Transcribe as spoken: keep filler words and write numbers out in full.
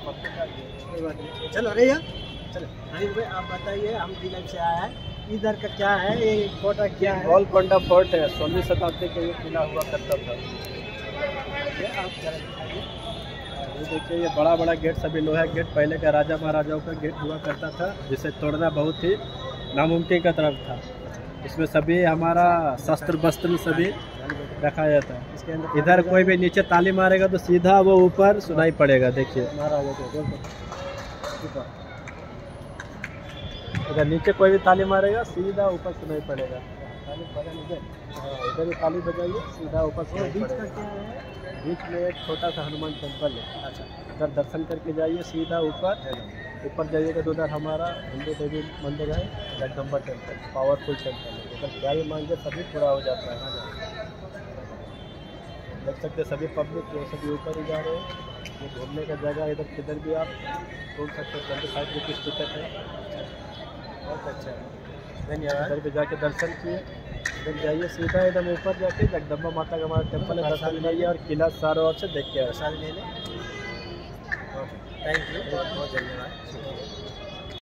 कोई बात नहीं, चलो रही चलो। हनीफ भाई आप बताइए, हम दिल्ली से आए हैं, इधर का क्या है, ये कोटा क्या है? गोलकोंडा फोर्ट है, सोलहवीं शताब्दी का ये किला हुआ करता था। ये आप जरा दिखाइए। ये देखिए, ये बड़ा बड़ा गेट, सभी लोहा गेट पहले का राजा महाराजाओं का गेट हुआ करता था, जिसे तोड़ना बहुत ही नामुमकिन का तरफ था। इसमें सभी हमारा शस्त्र वस्त्र सभी रखा जाता है। इसके अंदर इधर कोई भी नीचे ताली मारेगा तो सीधा वो ऊपर सुनाई पड़ेगा। देखिए महाराजा को देखो ऊपर। इधर नीचे कोई भी ताली मारेगा सीधा ऊपर सुनाई पड़ेगा। ताली बजा लीजिए। हाँ, इधर भी ताली बजाइए सीधा ऊपर और सुनाई बीच का पड़ेगा। क्या है? बीच में एक छोटा सा हनुमान टेम्पल है। अच्छा, उधर दर्शन करके जाइए सीधा ऊपर। ऊपर जाइएगा तो उधर हमारा हिंदू देवी मंदिर है, जगदम्बा टेम्पल, पावरफुल टेम्पल है। उधर क्या भी मांगे सभी पूरा हो जाता है। देख सकते सभी पब्लिक जो सभी ऊपर ही जा रहे हैं। ये घूमने का जगह है, इधर किधर भी आप घूम सकते हैं। ट्वेंटी फाइव रुपीज़ टिकट है। बहुत अच्छा है, धन्यवाद। इधर भी जाके दर्शन किए। इधर जाइए सीधा एकदम ऊपर जाके जगदम्बा माता का हमारा टेम्पल है, दर्शन लीजिए और किला चारों ओर से देख के आए। प्रसाद ले लें। थैंक यू, बहुत बहुत धन्यवाद, शुक्रिया।